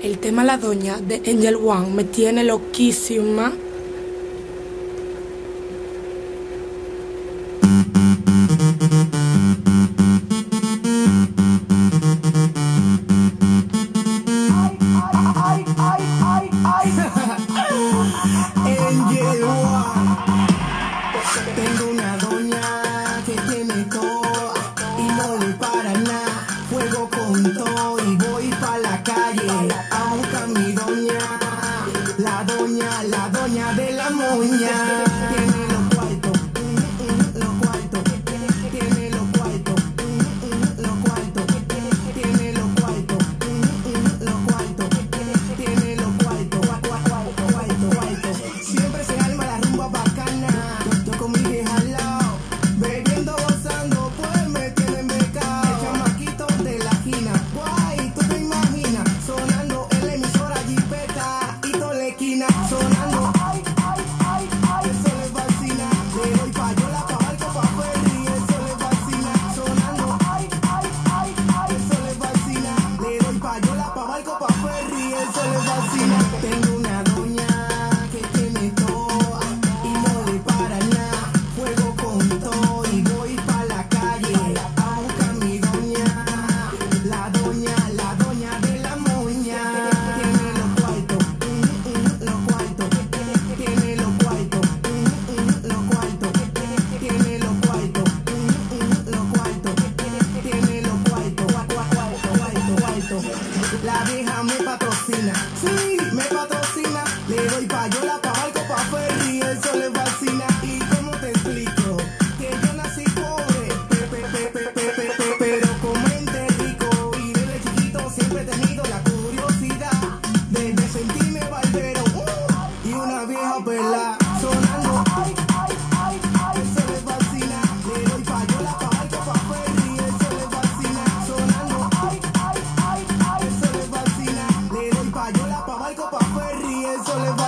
El tema La Doña de Angel One me tiene loquísima. Angel One. Tengo una doña que tiene todo y no le para nada. Juego con todo y voy pa' la calle a buscar mi doña. La doña de la moña. Tiene los cuartos, los cuartos. Tiene los cuartos, los cuartos. Tiene los cuartos, los cuartos. Tiene los cuartos, cuartos. Siempre se arma la rumba bacana. Yo con mi vieja al lado, bebiendo, gozando, pues me tienen becado. El chamaquito de la esquina, guay, tú te imaginas, sonando en la emisora jipeta y tolequina, sonando, eso le fascina. Le doy payola pa' barco, pa' ferry, eso le fascina, sonando, eso le fascina. Le doy payola pa' barco, pa' ferry, eso le fascina. Tengo una doña que tiene todo y no le para nada. Juego con todo y voy pa' la calle a buscar mi doña. La doña de la moña. Tiene los cuartos, los cuartos. Tiene los cuartos, los cuartos. Tiene los cuartos, los cuartos. Tiene los cuartos, cuartos. La vieja me patrocina, sí, me patrocina. Le doy payola pa' barco, pa' ferry, eso le fascina. ¿Y cómo te explico? Que yo nací pobre, pero con mente rico. Y desde chiquito siempre he tenido la curiosidad de sentirme barbero y una vieja pelada sonando. Eso le fascina. Le doy payola pa' barco, pa' ferry, eso le fascina. Sonando. Eso le fascina. Le doy payola pa' barco, pa' ferry, eso le fascina.